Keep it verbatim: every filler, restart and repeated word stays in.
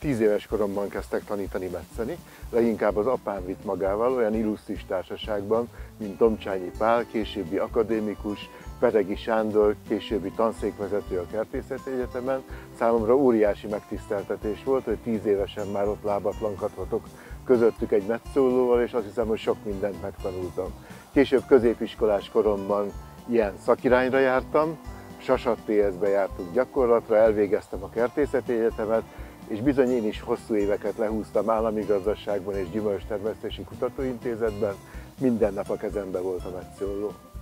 Tíz éves koromban kezdtek tanítani metszeni, leginkább az apám vitt magával olyan illusztris társaságban, mint Domcsányi Pál, későbbi akadémikus, Peregi Sándor, későbbi tanszékvezető a Kertészeti Egyetemen. Számomra óriási megtiszteltetés volt, hogy tíz évesen már ott lábatlankodhatok közöttük egy metszólóval, és azt hiszem, hogy sok mindent megtanultam. Később középiskolás koromban ilyen szakirányra jártam, Sasat té es-be jártunk gyakorlatra, elvégeztem a Kertészeti Egyetemet, és bizony én is hosszú éveket lehúztam állami gazdaságban és gyümölcstermesztési kutatóintézetben, minden nap a kezembe volt a metszóló.